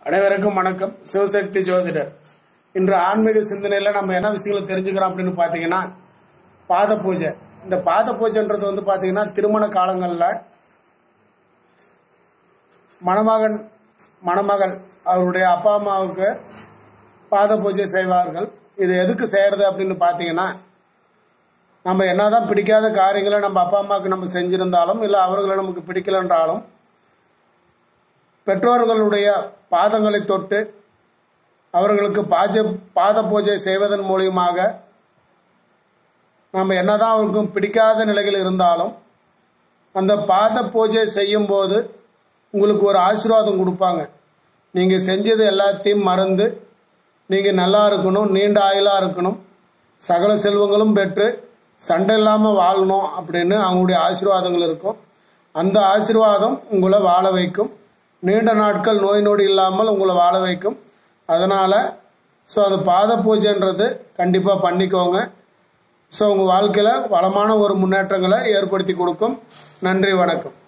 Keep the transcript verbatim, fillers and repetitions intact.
அனைவருக்கும் வணக்கம். சிவசக்தி ஜோதிடர். இன்று ஆன்மீக சிந்தனையில நம்ம என்ன விஷயங்களை தெரிஞ்சுக்கிறோம் அப்படின்னு பாத்தீங்கன்னா, பாத பூஜை. இந்த பாத பூஜைன்றது வந்து பாத்தீங்கன்னா திருமண காலங்கள்ல மணமகன் மணமகள் அவருடைய அப்பா அம்மாவுக்கு பாத பூஜை செய்வார்கள். இது எதுக்கு செய்யறது அப்படின்னு பாத்தீங்கன்னா, நம்ம என்னதான் பிடிக்காத காரியங்களை நம்ம அப்பா அம்மாவுக்கு நம்ம செஞ்சிருந்தாலும் இல்லை அவர்களை நமக்கு பிடிக்கலன்றாலும் பெற்றோர்களுடைய பாதங்களை தொட்டு அவர்களுக்கு பாஜ பாத பூஜை செய்வதன் மூலியமாக நம்ம என்னதான் அவருக்கும் பிடிக்காத நிலைகள் இருந்தாலும் அந்த பாத பூஜை செய்யும் போது உங்களுக்கு ஒரு ஆசீர்வாதம் கொடுப்பாங்க. நீங்கள் செஞ்சது எல்லாத்தையும் மறந்து நீங்கள் நல்லா இருக்கணும், நீண்ட ஆயுளாக இருக்கணும், சகல செல்வங்களும் பெற்று சண்டை இல்லாமல் வாழணும் அப்படின்னு அவங்களுடைய ஆசீர்வாதங்கள் இருக்கும். அந்த ஆசீர்வாதம் உங்களை வாழ வைக்கும். நீண்ட நாட்கள் நோய் நொடி இல்லாமல் உங்களை வாழ வைக்கும். அதனால் ஸோ அது பாத பூஜைன்றது கண்டிப்பாக பண்ணிக்கோங்க. ஸோ உங்கள் வாழ்க்கையில் வளமான ஒரு முன்னேற்றங்களை ஏற்படுத்தி கொடுக்கும். நன்றி, வணக்கம்.